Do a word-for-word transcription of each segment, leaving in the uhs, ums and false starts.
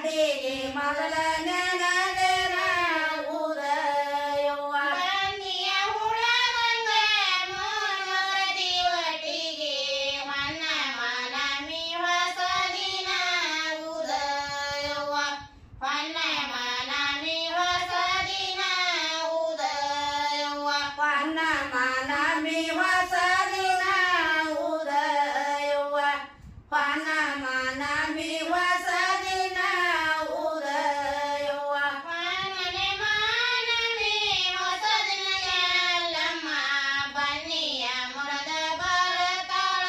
ಪಾದಿಗೆ ಮಗಳ ನೆನದೇನ ಉದಯವ್ವ ಬನ್ನಿಯ ಹುಳದಂಗ ಮೋನದಿ ಒಟ್ಟಿಗೆ ಹೊನ್ನ ಮಾನಮಿ ಹೊಸ ದಿನ ಉದಯವ್ವ ಹೊನ್ನ ಮಾನಮಿ ಹೊಸ ದಿನ ಉದಯವ್ವ ಹೊನ್ನ ಮಾನಮಿ ಹೊಸ ದಿನ ಉದಯವ್ವ ಹೊನ್ನ ಮಾನಮಿ ಹೊಸ ದಿನ ಉದಯವ್ವ ಹೊನ್ನನೆ ಮಾನಮಿ ಹೊಸ ದಿನ ಎಲ್ಲಮ್ಮ ಬನ್ನಿಯ ಮುರದ ಬರತಾಳ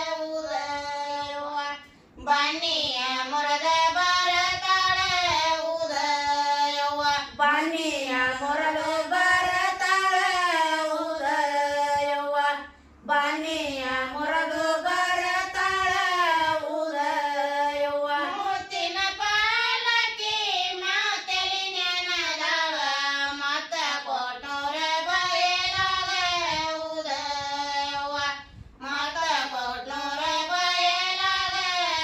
ಉದಯವ್ವ ಬನ್ನಿಯ ಮುರದ ಬರತಾಳ ಉದಯವ್ವ ಬನ್ನಿಯ ಮೊರಲು ಬರತಾಳ ಉದಯವ್ವ ಬನ್ನಿಯ ಮೊರಲು ಬರತಾಳ ಉದಯವ್ವ ಮುತ್ತಿನ ಪಾಲಕಿ ಮಾತೆಲಿ ನೆನದಾಳ ಮತ್ತ ಕೊಟ್ನೂರ ಬಯಲಾಗ ಉದಯವ್ವ ಮತ್ತ ಕೊಟ್ನೂರ ಬಯಲಾಗ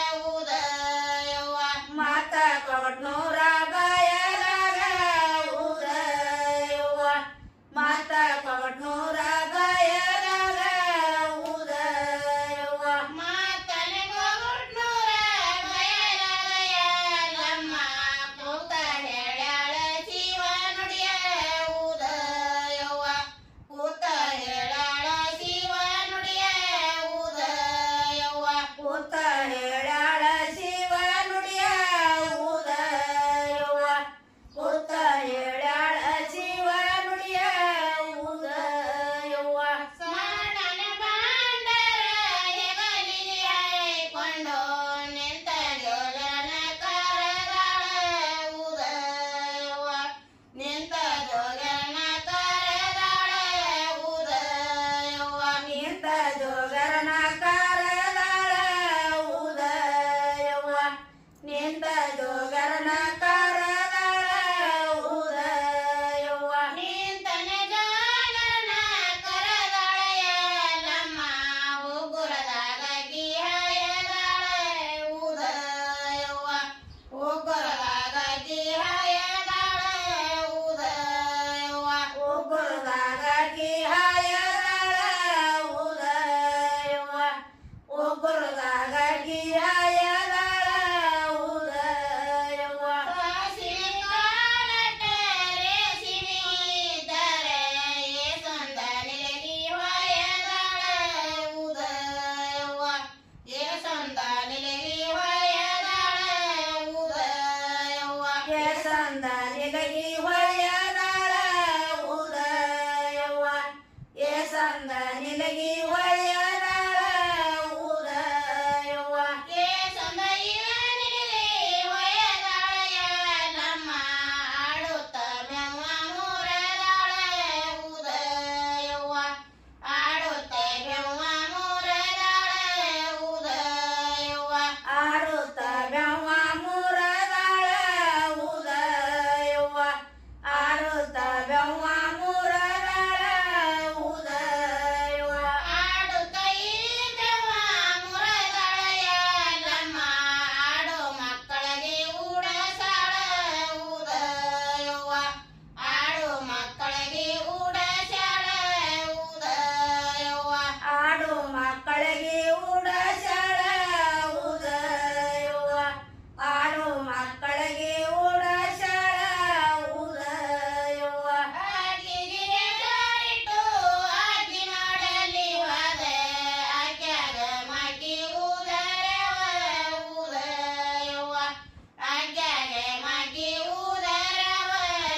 ಉದಯವ್ವ ಮಾತ ಕೊಟ್ನೂರ ಬಯಲಾಗ ಉದಯವ್ವ ಮಾತ ಕೊಟ್ನೂರ ಬಯಲಾಗ ಉದಯವ್ವ ಮಾತನೆ ಕೊಟ್ನೂರ ಬಯಲಾಗ ಎಲ್ಲಮ್ಮ ಕೂತ ಹೇಳ್ಯಾಳ ಶಿವ ನುಡಿಯ ಉದಯವ್ವ ಕೂತ ಹೇಳ್ಯಾಳ ಶಿವ ನುಡಿಯ ಉದಯವ್ವ ಕೂತ ಹೇಳ್ಯಾಳ ಶಿವ ನುಡಿಯ ಉದಯವ್ವ ಕೂತ ಹೇಳ್ಯಾಳ ಶಿವ ನುಡಿಯ ಉದಯವ್ವ ಸ್ಮರಣ ಬಾಂಡರ ಹೆಗಲಿಗೆ ಹಾಯ್ಕೊಂಡು ನಿಂತ ಜೋಗನ ಕರದಾಳ ಉದಯವ್ವ ನಿಂತ ಜೋಗನ ಕರದಾಳ ಉದಯವ್ವ ನಿಂತ ಜೋಗರನ ಕರದಾಳ ಉದಯವ್ವ ನಿಂತ ಜೋಗರನ ಕರದಾಳ ಉದಯವ್ವ ನಿಂತನೆ ಜೋಗನ ಕರದಾಳ ಎಲ್ಲಮ್ಮ ಉಗುರದಾಗ ಗಿಹಾಯದಾಳ ಉದಯವ್ವ ಉಗುರದಾಗ ಗಿಹಾಯದಾಳ ಉದಯವ್ವ ಉಗುರದಾಗಿ ಹಾಯದಾಳ ಉದಯವ್ವ ಉಗುರದಾಗಿ ಹಾಯದಾಳ ಉದಯವ್ವ ಕಾಸಿನ ಕಾಲಟ ರೇಸಿಮಿ ಇದ್ದರೆ ಏಸೊಂದ ನಿಲಗಿ ಹೊಯದಾಳ ಉದಯವ್ವ ಏಸೊಂದ ನಿಲಗಿ ಹೊಯದಾಳ ಉದಯವ್ವ ಏಸಂದ ನಿಲಗಿ ಹೊಯ್ಯದಾಳ ಉದಯವ್ವ ಏಸಂದ ನಿಲಗಿ ಹೊಯ್ಯದಾಳ ಉದಯವ್ವ ಏಸೊಂದ ಇವನಿಗೆ ಹೊಯದಾಳ ಎಲ್ಲಮ್ಮ ಆಡುತ್ತ ಮೆವ್ವ ಮೂರದಾಳ ಉದಯವ್ವ ಆಡುತ್ತ ಮೆವ್ವ ಮೂರದಾಳ ಉದಯವ್ವ ಆಡುತ್ತ ಬೆವ್ವ ಮೂರದಾಳ ಉದಯವ್ವ ಆಡುತ್ತ ಬೆವ್ವ ಮೂರದಾಳ ಉದಯವ್ವ ಆಡುತ್ತ ಈ ಬೆವ್ವ ಮೂರದಾಳ ಎಲ್ಲಮ್ಮ ಆಡು ಮಕ್ಕಳಿಗೆ ಉಡಸಾಳ ಉದಯವ್ವ ಆಡು ಮಕ್ಕಳಿಗೆ ಉಡಸಾಳ ಉದಯವ್ವ ಆಡು ಮಕ್ಕಳಿಗೆ ಉಡಸಾಳ ಉದಯವ್ವ ಆಡು ಮಕ್ಕಳಿಗೆ ಉಡಸಾಳ ಉದಯವ್ವ ಆಕೆಗೆ ಹೆಸರಿಟ್ಟು ಆಕೆ ಮಾಡಲಿ ಹೋದೆ ಆಕ್ಯಾಗ ಮಾಕಿ ಉದರವ ಉದಯವ್ವ ಆಕ್ಯಾಗ ಮಾಕಿ ಉದರವ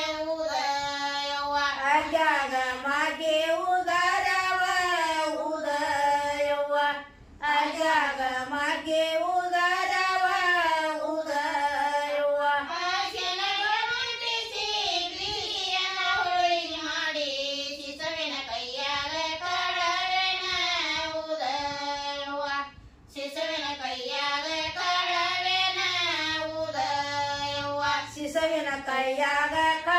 ಉದಯವ್ವ ಆಗ್ಯಾಗ ಮಾಗೆ ಉದರವ ಉದಯವ್ವ ಆಗ್ಯಾಗ ಮಾಗೆ ಉದರವ ಉದಯವ್ವ ಆಕೆನ ಗಮನಿಸಿ ಗ್ರೀಯನ ಹೋಳಿಗೆ ಮಾಡಿ ಶಿಶುವಿನ ಕೈಯಾಗ ಕಳವೆನ ಉದಯವ್ವ ಶಿಶುವಿನ ಕೈಯಾಗ ಕಳವೆನ ಉದಯವ್ವ ಶಿಶುವಿನ ಕೈಯಾಗ